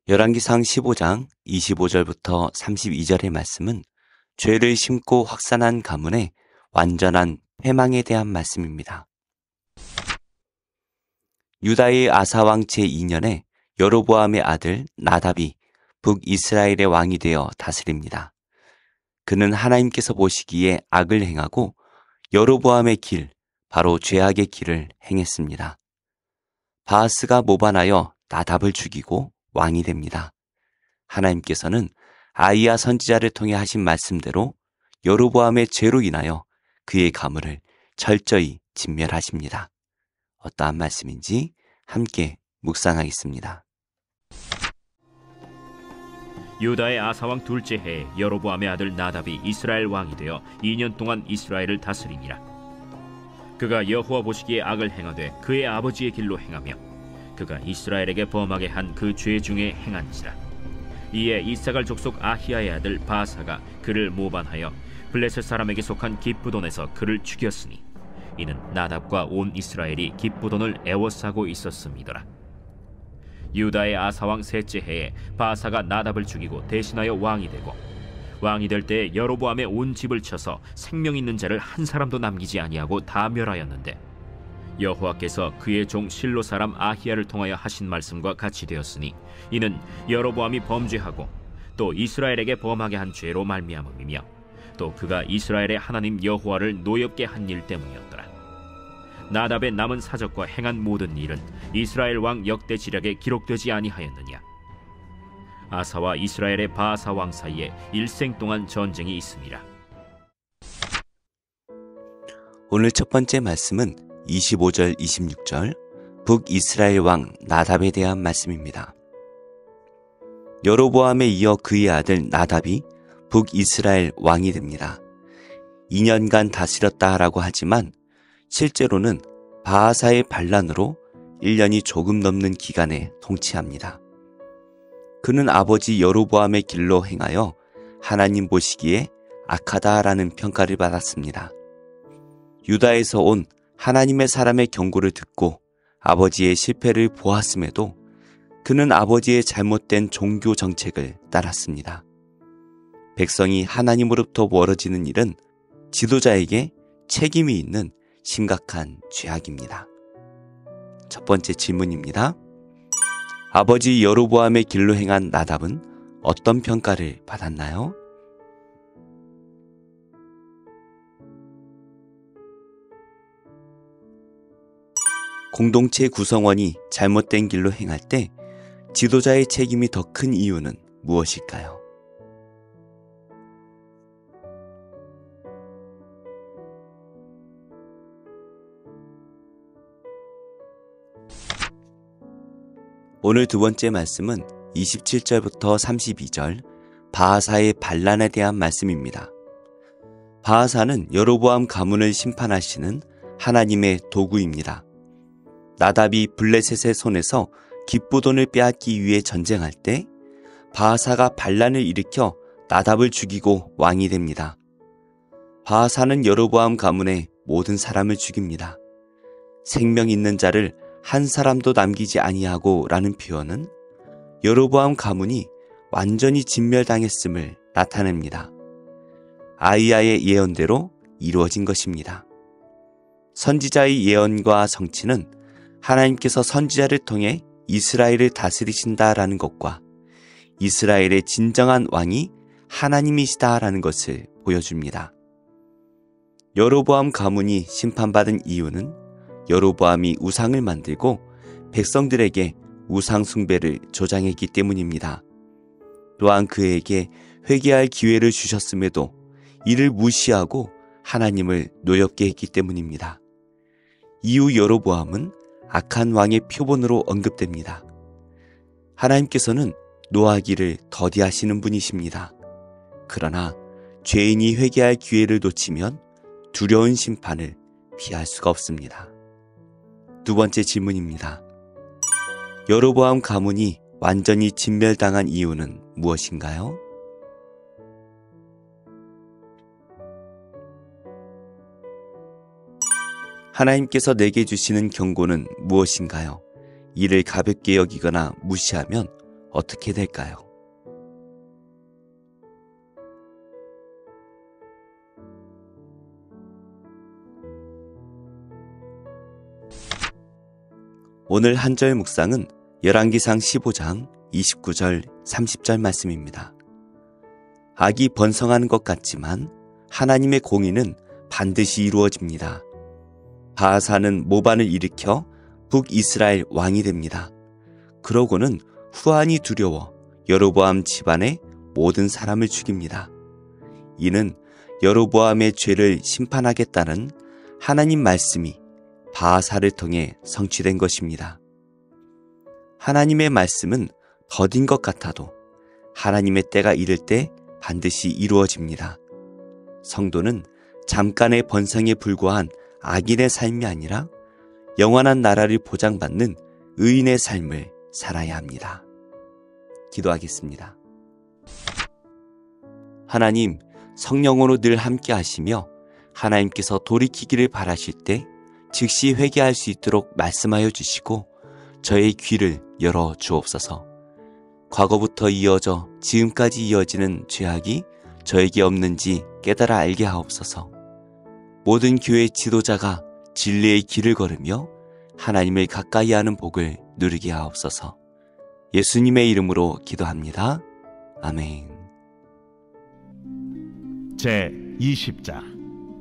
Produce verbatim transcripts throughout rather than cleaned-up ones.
열왕기상 십오 장 이십오 절부터 삼십이 절의 말씀은 죄를 심고 확산한 가문의 완전한 패망에 대한 말씀입니다. 유다의 아사왕 제이 년에 여로보암의 아들 나답이 북이스라엘의 왕이 되어 다스립니다. 그는 하나님께서 보시기에 악을 행하고 여로보암의 길, 바로 죄악의 길을 행했습니다. 바하스가 모반하여 나답을 죽이고 왕이 됩니다. 하나님께서는 아이야 선지자를 통해 하신 말씀대로 여로보암의 죄로 인하여 그의 가문을 철저히 진멸하십니다. 어떠한 말씀인지 함께 묵상하겠습니다. 유다의 아사왕 둘째 해에 여로보암의 아들 나답이 이스라엘 왕이 되어 이 년 동안 이스라엘을 다스리니라. 그가 여호와 보시기에 악을 행하되 그의 아버지의 길로 행하며 그가 이스라엘에게 범하게 한 그 죄 중에 행한지라. 이에 이사갈 족속 아히야의 아들 바사가 그를 모반하여 블레셋 사람에게 속한 기브돈에서 그를 죽였으니 이는 나답과 온 이스라엘이 기브돈을 애워싸고 있었음이더라. 유다의 아사왕 셋째 해에 바사가 나답을 죽이고 대신하여 왕이 되고 왕이 될 때에 여로보암의 온 집을 쳐서 생명 있는 자를 한 사람도 남기지 아니하고 다 멸하였는데 여호와께서 그의 종 실로 사람 아히야를 통하여 하신 말씀과 같이 되었으니 이는 여로보암이 범죄하고 또 이스라엘에게 범하게 한 죄로 말미암음이며 또 그가 이스라엘의 하나님 여호와를 노엽게 한 일 때문이었더라. 나답의 남은 사적과 행한 모든 일은 이스라엘 왕 역대 지략에 기록되지 아니하였느냐. 아사와 이스라엘의 바사 왕 사이에 일생 동안 전쟁이 있음이라. 오늘 첫 번째 말씀은 이십오 절 이십육 절 북이스라엘 왕 나답에 대한 말씀입니다. 여로보암에 이어 그의 아들 나답이 북이스라엘 왕이 됩니다. 이 년간 다스렸다라고 하지만 실제로는 바하사의 반란으로 일 년이 조금 넘는 기간에 통치합니다. 그는 아버지 여로보암의 길로 행하여 하나님 보시기에 악하다라는 평가를 받았습니다. 유다에서 온 하나님의 사람의 경고를 듣고 아버지의 실패를 보았음에도 그는 아버지의 잘못된 종교 정책을 따랐습니다. 백성이 하나님으로부터 멀어지는 일은 지도자에게 책임이 있는 심각한 죄악입니다. 첫 번째 질문입니다. 아버지 여로보암의 길로 행한 나답은 어떤 평가를 받았나요? 공동체 구성원이 잘못된 길로 행할 때 지도자의 책임이 더 큰 이유는 무엇일까요? 오늘 두 번째 말씀은 이십칠 절부터 삼십이 절 바하사의 반란에 대한 말씀입니다. 바하사는 여로보암 가문을 심판하시는 하나님의 도구입니다. 나답이 블레셋의 손에서 기브돈을 빼앗기 위해 전쟁할 때 바하사가 반란을 일으켜 나답을 죽이고 왕이 됩니다. 바하사는 여로보암 가문의 모든 사람을 죽입니다. 생명 있는 자를 한 사람도 남기지 아니하고 라는 표현은 여로보암 가문이 완전히 진멸당했음을 나타냅니다. 아히야의 예언대로 이루어진 것입니다. 선지자의 예언과 성취는 하나님께서 선지자를 통해 이스라엘을 다스리신다라는 것과 이스라엘의 진정한 왕이 하나님이시다라는 것을 보여줍니다. 여로보암 가문이 심판받은 이유는 여로보암이 우상을 만들고 백성들에게 우상 숭배를 조장했기 때문입니다. 또한 그에게 회개할 기회를 주셨음에도 이를 무시하고 하나님을 노엽게 했기 때문입니다. 이후 여로보암은 악한 왕의 표본으로 언급됩니다. 하나님께서는 노하기를 더디하시는 분이십니다. 그러나 죄인이 회개할 기회를 놓치면 두려운 심판을 피할 수가 없습니다. 두 번째 질문입니다. 여로보암 가문이 완전히 진멸당한 이유는 무엇인가요? 하나님께서 내게 주시는 경고는 무엇인가요? 이를 가볍게 여기거나 무시하면 어떻게 될까요? 오늘 한절 묵상은 열왕기상 십오 장 이십구 절 삼십 절 말씀입니다. 악이 번성하는 것 같지만 하나님의 공의는 반드시 이루어집니다. 바하사는 모반을 일으켜 북이스라엘 왕이 됩니다. 그러고는 후한이 두려워 여로보암 집안의 모든 사람을 죽입니다. 이는 여로보암의 죄를 심판하겠다는 하나님 말씀이 바하사를 통해 성취된 것입니다. 하나님의 말씀은 더딘 것 같아도 하나님의 때가 이를 때 반드시 이루어집니다. 성도는 잠깐의 번성에 불과한 악인의 삶이 아니라 영원한 나라를 보장받는 의인의 삶을 살아야 합니다. 기도하겠습니다. 하나님, 성령으로 늘 함께 하시며 하나님께서 돌이키기를 바라실 때 즉시 회개할 수 있도록 말씀하여 주시고 저의 귀를 열어 주옵소서. 과거부터 이어져 지금까지 이어지는 죄악이 저에게 없는지 깨달아 알게 하옵소서. 모든 교회 지도자가 진리의 길을 걸으며 하나님을 가까이 하는 복을 누리게 하옵소서. 예수님의 이름으로 기도합니다. 아멘. 제이십 장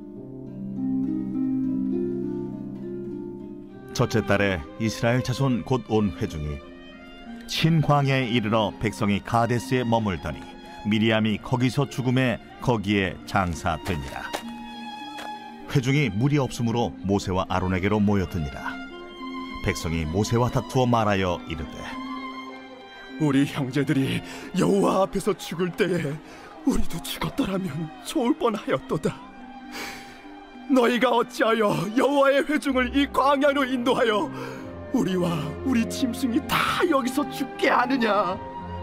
첫째 달에 이스라엘 자손 곧 온 회중이 신광야에 이르러 백성이 가데스에 머물더니 미리암이 거기서 죽음에 거기에 장사되니라. 회중이 물이 없으므로 모세와 아론에게로 모였더니라. 백성이 모세와 다투어 말하여 이르되 우리 형제들이 여호와 앞에서 죽을 때에 우리도 죽었더라면 좋을 뻔하였도다. 너희가 어찌하여 여호와의 회중을 이 광야로 인도하여 우리와 우리 짐승이 다 여기서 죽게 하느냐?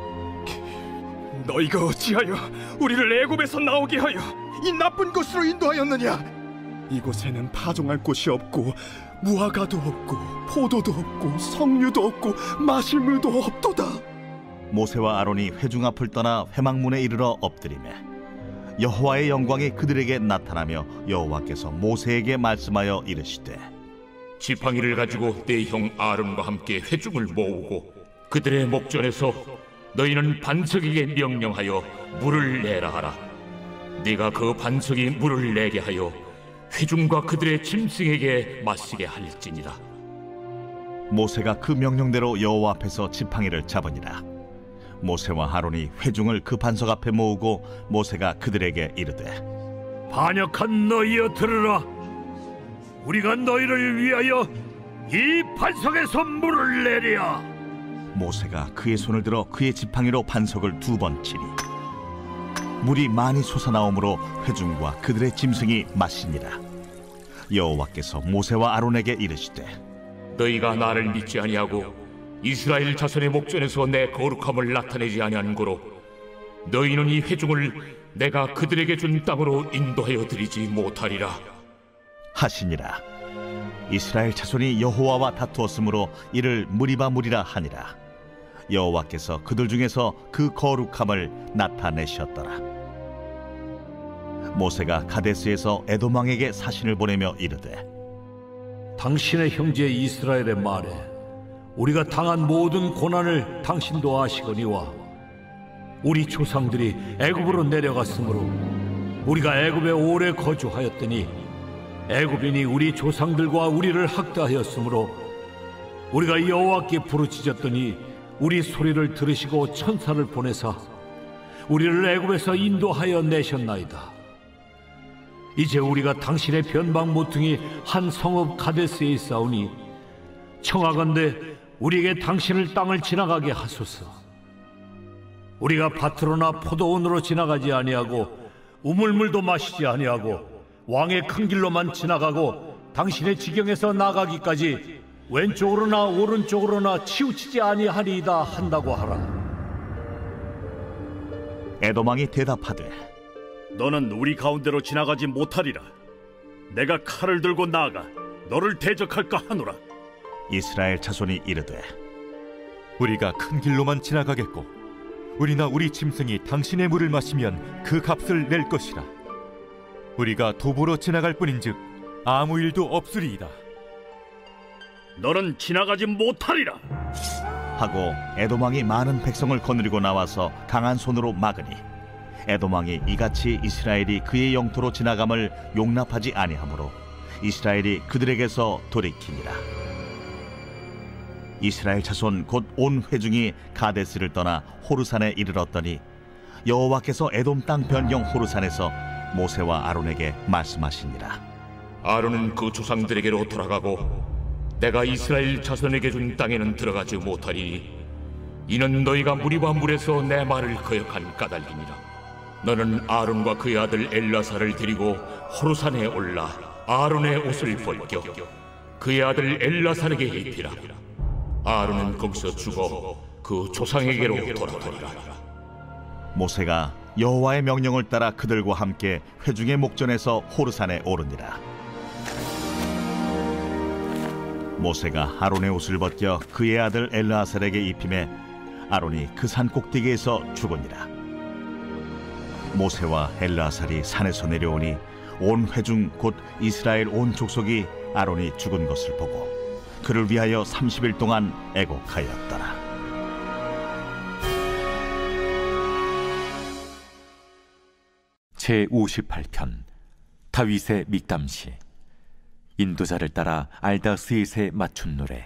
너희가 어찌하여 우리를 애굽에서 나오게 하여 이 나쁜 곳으로 인도하였느냐? 이곳에는 파종할 곳이 없고 무화과도 없고 포도도 없고 석류도 없고 마실 물도 없도다. 모세와 아론이 회중 앞을 떠나 회막문에 이르러 엎드리매 여호와의 영광이 그들에게 나타나며 여호와께서 모세에게 말씀하여 이르시되 지팡이를 가지고 내 형 아론과 함께 회중을 모으고 그들의 목전에서 너희는 반석에게 명령하여 물을 내라 하라. 네가 그 반석이 물을 내게 하여 회중과 그들의 짐승에게 마시게 할지니라. 모세가 그 명령대로 여호와 앞에서 지팡이를 잡으니라. 모세와 아론이 회중을 그 반석 앞에 모으고 모세가 그들에게 이르되 반역한 너희여 들으라. 우리가 너희를 위하여 이 반석에서 물을 내랴. 모세가 그의 손을 들어 그의 지팡이로 반석을 두 번 치니 물이 많이 솟아나오므로 회중과 그들의 짐승이 마시니라. 여호와께서 모세와 아론에게 이르시되 너희가 나를 믿지 아니하고 이스라엘 자손의 목전에서 내 거룩함을 나타내지 아니한 고로 너희는 이 회중을 내가 그들에게 준 땅으로 인도하여 드리지 못하리라 하시니라. 이스라엘 자손이 여호와와 다투었으므로 이를 무리바 무리라 하니라. 여호와께서 그들 중에서 그 거룩함을 나타내셨더라. 모세가 가데스에서 에돔 왕에게 사신을 보내며 이르되 당신의 형제 이스라엘의 말에 우리가 당한 모든 고난을 당신도 아시거니와 우리 조상들이 애굽으로 내려갔으므로 우리가 애굽에 오래 거주하였더니 애굽인이 우리 조상들과 우리를 학대하였으므로 우리가 여호와께 부르짖었더니 우리 소리를 들으시고 천사를 보내사 우리를 애굽에서 인도하여 내셨나이다. 이제 우리가 당신의 변방 모퉁이 한 성읍 가데스에 있사오니 청하건대 우리에게 당신을 땅을 지나가게 하소서. 우리가 밭으로나 포도원으로 지나가지 아니하고 우물물도 마시지 아니하고 왕의 큰 길로만 지나가고 당신의 지경에서 나가기까지 왼쪽으로나 오른쪽으로나 치우치지 아니하리이다 한다고 하라. 에돔 왕이 대답하되 너는 우리 가운데로 지나가지 못하리라. 내가 칼을 들고 나아가 너를 대적할까 하노라. 이스라엘 자손이 이르되 우리가 큰 길로만 지나가겠고 우리나 우리 짐승이 당신의 물을 마시면 그 값을 낼 것이라. 우리가 도보로 지나갈 뿐인즉 아무 일도 없으리이다. 너는 지나가지 못하리라 하고 에돔 왕이 많은 백성을 거느리고 나와서 강한 손으로 막으니 에돔 왕이 이같이 이스라엘이 그의 영토로 지나감을 용납하지 아니하므로 이스라엘이 그들에게서 돌이키니라. 이스라엘 자손 곧 온 회중이 가데스를 떠나 호르산에 이르렀더니 여호와께서 에돔 땅 변경 호르산에서 모세와 아론에게 말씀하시니라. 아론은 그 조상들에게로 돌아가고 내가 이스라엘 자손에게 준 땅에는 들어가지 못하리니 이는 너희가 무리와 물에서 내 말을 거역한 까닭이니라. 너는 아론과 그의 아들 엘라사를 데리고 호르산에 올라 아론의 옷을 벗겨 그의 아들 엘라사에게 입히라. 아론은 거기서 죽어 그 조상에게로 돌아가리라. 모세가 여호와의 명령을 따라 그들과 함께 회중의 목전에서 호르산에 오르니라. 모세가 아론의 옷을 벗겨 그의 아들 엘르아살에게 입히매 아론이 그 산 꼭대기에서 죽으니라. 모세와 엘르아살이 산에서 내려오니 온 회중 곧 이스라엘 온 족속이 아론이 죽은 것을 보고 그를 위하여 삼십 일 동안 애곡하였더라. 제오십팔 편 다윗의 믹담시. 인도자를 따라 알다스잇에 맞춘 노래.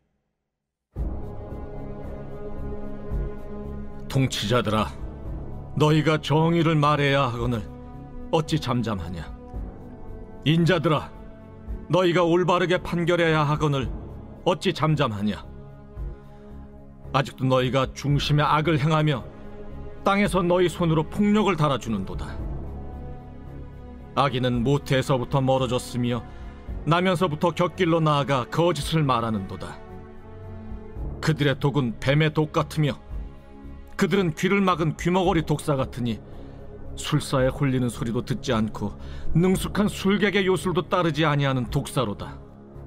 통치자들아, 너희가 정의를 말해야 하거늘 어찌 잠잠하냐? 인자들아, 너희가 올바르게 판결해야 하거늘 어찌 잠잠하냐? 아직도 너희가 중심에 악을 행하며 땅에서 너희 손으로 폭력을 달아주는도다. 악인은 모태에서부터 멀어졌으며 나면서부터 곁길로 나아가 거짓을 말하는도다. 그들의 독은 뱀의 독 같으며 그들은 귀를 막은 귀머거리 독사 같으니 술사에 홀리는 소리도 듣지 않고 능숙한 술객의 요술도 따르지 아니하는 독사로다.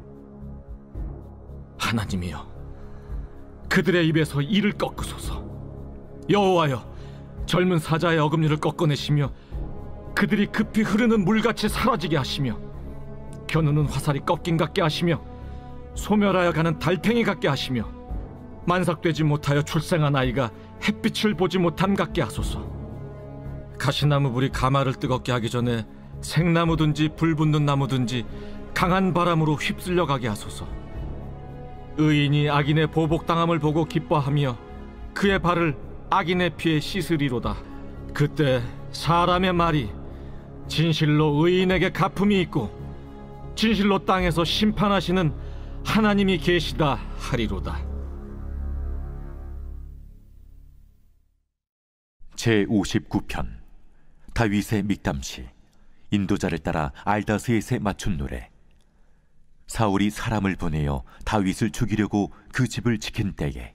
하나님이여, 그들의 입에서 이를 꺾으소서. 여호와여, 젊은 사자의 어금니를 꺾어내시며 그들이 급히 흐르는 물같이 사라지게 하시며 겨누는 화살이 꺾인 같게 하시며 소멸하여 가는 달팽이 같게 하시며 만삭되지 못하여 출생한 아이가 햇빛을 보지 못함 같게 하소서. 가시나무 불이 가마를 뜨겁게 하기 전에 생나무든지 불 붙는 나무든지 강한 바람으로 휩쓸려 가게 하소서. 의인이 악인의 보복당함을 보고 기뻐하며 그의 발을 악인의 피에 씻으리로다. 그때 사람의 말이 진실로 의인에게 갚음이 있고 진실로 땅에서 심판하시는 하나님이 계시다 하리로다. 제오십구 편 다윗의 믹담시. 인도자를 따라 알다스잇에 맞춘 노래. 사울이 사람을 보내어 다윗을 죽이려고 그 집을 지킨 때에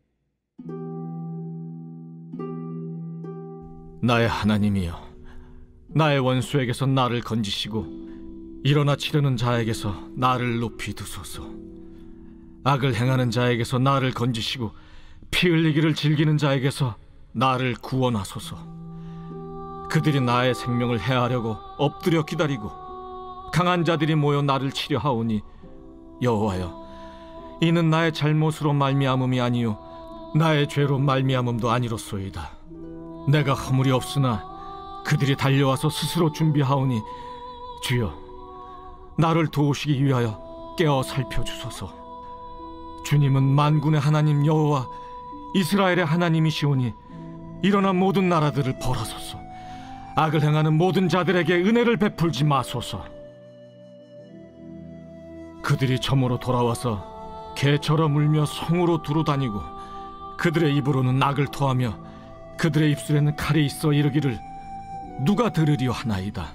나의 하나님이여, 나의 원수에게서 나를 건지시고 일어나 치려는 자에게서 나를 높이 두소서. 악을 행하는 자에게서 나를 건지시고 피 흘리기를 즐기는 자에게서 나를 구원하소서. 그들이 나의 생명을 해하려고 엎드려 기다리고 강한 자들이 모여 나를 치려 하오니 여호와여, 이는 나의 잘못으로 말미암음이 아니요 나의 죄로 말미암음도 아니로소이다. 내가 허물이 없으나 그들이 달려와서 스스로 준비하오니 주여, 나를 도우시기 위하여 깨어 살펴주소서. 주님은 만군의 하나님 여호와 이스라엘의 하나님이시오니 일어나 모든 나라들을 벌하소서. 악을 행하는 모든 자들에게 은혜를 베풀지 마소서. 그들이 점으로 돌아와서 개처럼 울며 성으로 두루다니고 그들의 입으로는 악을 토하며 그들의 입술에는 칼이 있어 이르기를 누가 들으리요 하나이다.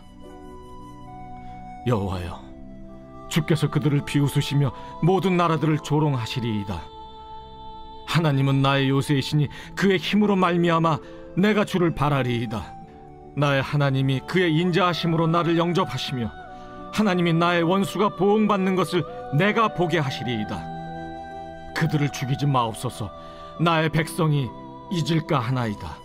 여호와여, 주께서 그들을 비웃으시며 모든 나라들을 조롱하시리이다. 하나님은 나의 요새이시니 그의 힘으로 말미암아 내가 주를 바라리이다. 나의 하나님이 그의 인자하심으로 나를 영접하시며 하나님이 나의 원수가 보응받는 것을 내가 보게 하시리이다. 그들을 죽이지 마옵소서. 나의 백성이 잊을까 하나이다.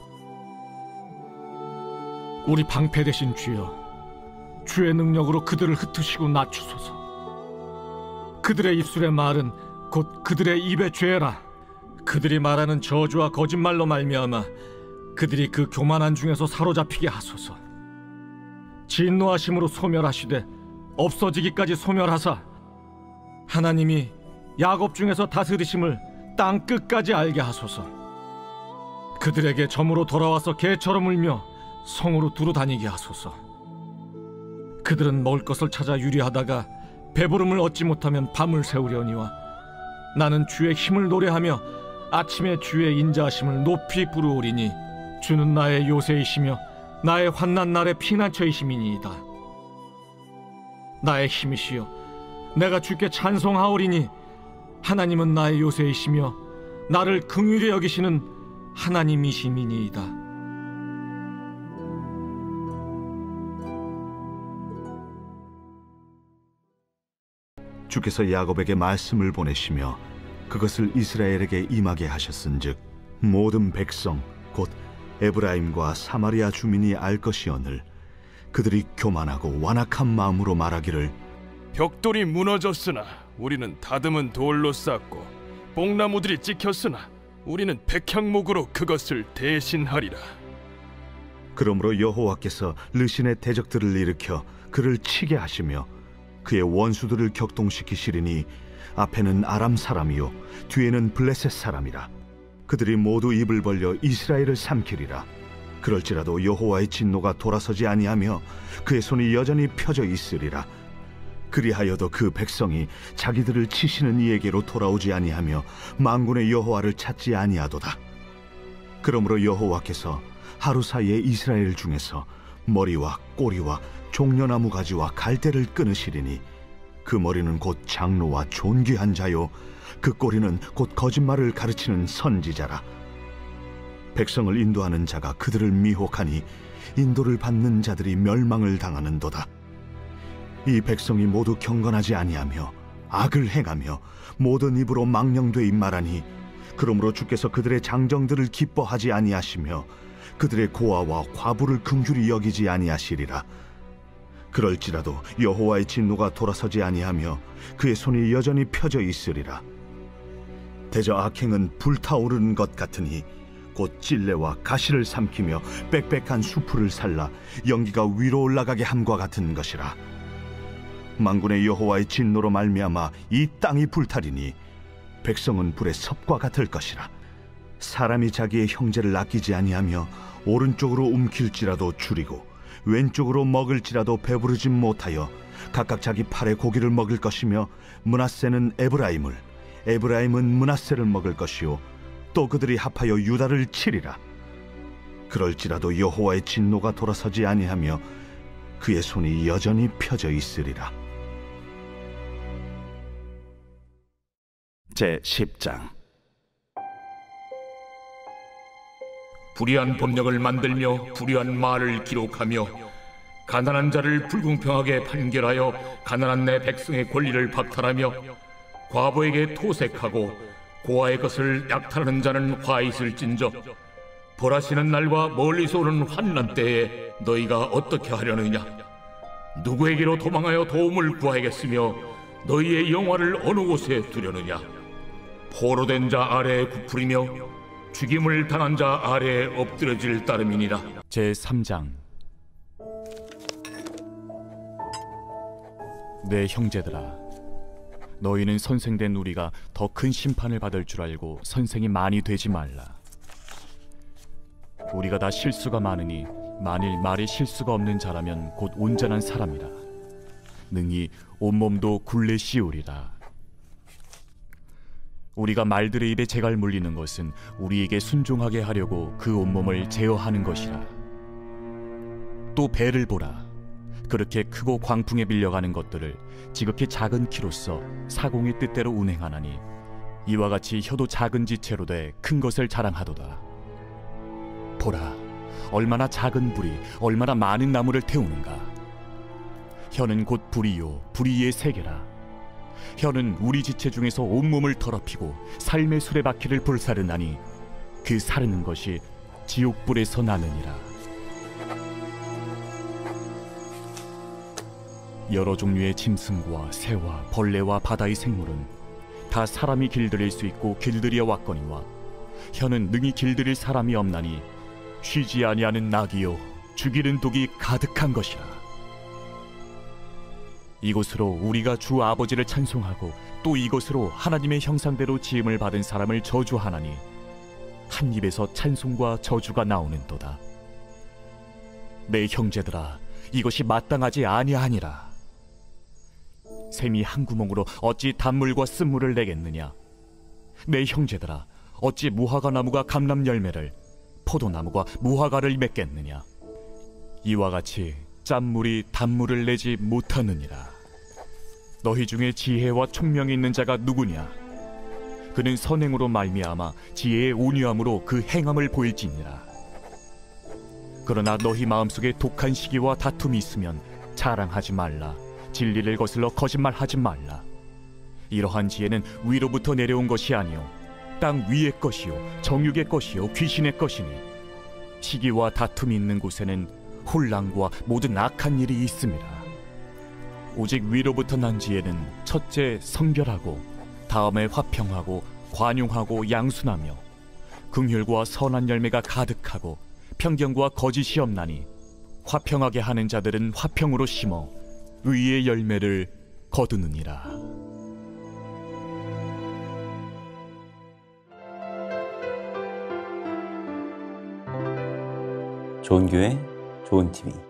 우리 방패 되신 주여, 주의 능력으로 그들을 흩으시고 낮추소서. 그들의 입술의 말은 곧 그들의 입의 죄라. 그들이 말하는 저주와 거짓말로 말미암아 그들이 그 교만한 중에서 사로잡히게 하소서. 진노하심으로 소멸하시되 없어지기까지 소멸하사 하나님이 야곱 중에서 다스리심을 땅 끝까지 알게 하소서. 그들에게 점으로 돌아와서 개처럼 울며 성으로 두루 다니게 하소서. 그들은 먹을 것을 찾아 유리하다가 배부름을 얻지 못하면 밤을 새우려니와 나는 주의 힘을 노래하며 아침에 주의 인자하심을 높이 부르오리니 주는 나의 요새이시며 나의 환난 날의 피난처이심이니이다. 나의 힘이시여, 내가 주께 찬송하오리니 하나님은 나의 요새이시며 나를 긍휼히 여기시는 하나님이심이니이다. 주께서 야곱에게 말씀을 보내시며 그것을 이스라엘에게 임하게 하셨은즉 모든 백성 곧 에브라임과 사마리아 주민이 알 것이오늘 그들이 교만하고 완악한 마음으로 말하기를 벽돌이 무너졌으나 우리는 다듬은 돌로 쌓고 뽕나무들이 찍혔으나 우리는 백향목으로 그것을 대신하리라. 그러므로 여호와께서 르신의 대적들을 일으켜 그를 치게 하시며 그의 원수들을 격동시키시리니 앞에는 아람 사람이요 뒤에는 블레셋 사람이라. 그들이 모두 입을 벌려 이스라엘을 삼키리라. 그럴지라도 여호와의 진노가 돌아서지 아니하며 그의 손이 여전히 펴져 있으리라. 그리하여도 그 백성이 자기들을 치시는 이에게로 돌아오지 아니하며 만군의 여호와를 찾지 아니하도다. 그러므로 여호와께서 하루 사이에 이스라엘 중에서 머리와 꼬리와 종려나무 가지와 갈대를 끊으시리니 그 머리는 곧 장로와 존귀한 자요 그 꼬리는 곧 거짓말을 가르치는 선지자라. 백성을 인도하는 자가 그들을 미혹하니 인도를 받는 자들이 멸망을 당하는도다. 이 백성이 모두 경건하지 아니하며 악을 행하며 모든 입으로 망령되이 말하니 그러므로 주께서 그들의 장정들을 기뻐하지 아니하시며 그들의 고아와 과부를 긍휼히 여기지 아니하시리라. 그럴지라도 여호와의 진노가 돌아서지 아니하며 그의 손이 여전히 펴져 있으리라. 대저 악행은 불타오르는 것 같으니 곧 찔레와 가시를 삼키며 빽빽한 수풀을 살라 연기가 위로 올라가게 함과 같은 것이라. 만군의 여호와의 진노로 말미암아 이 땅이 불타리니 백성은 불의 섭과 같을 것이라. 사람이 자기의 형제를 아끼지 아니하며 오른쪽으로 움킬지라도 줄이고 왼쪽으로 먹을지라도 배부르지 못하여 각각 자기 팔의 고기를 먹을 것이며 므낫세는 에브라임을 에브라임은 므낫세를 먹을 것이요 또 그들이 합하여 유다를 치리라. 그럴지라도 여호와의 진노가 돌아서지 아니하며 그의 손이 여전히 펴져 있으리라. 제십 장. 불의한 법령을 만들며 불의한 말을 기록하며 가난한 자를 불공평하게 판결하여 가난한 내 백성의 권리를 박탈하며 과부에게 토색하고 고아의 것을 약탈하는 자는 화 있을진저 벌하시는 날과 멀리서 오는 환난 때에 너희가 어떻게 하려느냐? 누구에게로 도망하여 도움을 구하겠으며 너희의 영화를 어느 곳에 두려느냐? 포로된 자 아래에 굽으리며 죽임을 당한 자 아래에 엎드려질 따름이니라. 제삼 장. 내 형제들아, 너희는 선생된 우리가 더 큰 심판을 받을 줄 알고 선생이 많이 되지 말라. 우리가 다 실수가 많으니 만일 말에 실수가 없는 자라면 곧 온전한 사람이라. 능히 온몸도 굴레 씌우리라. 우리가 말들의 입에 재갈 물리는 것은 우리에게 순종하게 하려고 그 온몸을 제어하는 것이라. 또 배를 보라. 그렇게 크고 광풍에 밀려가는 것들을 지극히 작은 키로서 사공의 뜻대로 운행하나니 이와 같이 혀도 작은 지체로 돼 큰 것을 자랑하도다. 보라, 얼마나 작은 불이 얼마나 많은 나무를 태우는가. 혀는 곧 불이요 불이의 세계라. 혀는 우리 지체 중에서 온몸을 더럽히고 삶의 수레바퀴를 불사르나니 그 사르는 것이 지옥불에서 나느니라. 여러 종류의 짐승과 새와 벌레와 바다의 생물은 다 사람이 길들일 수 있고 길들여 왔거니와 혀는 능히 길들일 사람이 없나니 쉬지 아니하는 낙이요 죽이는 독이 가득한 것이라. 이곳으로 우리가 주 아버지를 찬송하고 또 이곳으로 하나님의 형상대로 지음을 받은 사람을 저주하나니 한 입에서 찬송과 저주가 나오는도다. 내 형제들아, 이것이 마땅하지 아니하니라. 샘이 한 구멍으로 어찌 단물과 쓴물을 내겠느냐? 내 형제들아, 어찌 무화과 나무가 감람 열매를, 포도나무가 무화과를 맺겠느냐? 이와 같이 짠물이 단물을 내지 못하느니라. 너희 중에 지혜와 총명이 있는 자가 누구냐? 그는 선행으로 말미암아 지혜의 온유함으로 그 행함을 보일지니라. 그러나 너희 마음속에 독한 시기와 다툼이 있으면 자랑하지 말라. 진리를 거슬러 거짓말하지 말라. 이러한 지혜는 위로부터 내려온 것이 아니요 땅 위의 것이요 정육의 것이요 귀신의 것이니 시기와 다툼이 있는 곳에는 혼란과 모든 악한 일이 있습니다. 오직 위로부터 난 지혜는 첫째 성결하고 다음에 화평하고 관용하고 양순하며 긍휼과 선한 열매가 가득하고 편견과 거짓이 없나니 화평하게 하는 자들은 화평으로 심어 의의 열매를 거두느니라. 좋은 교회, 좋은 티비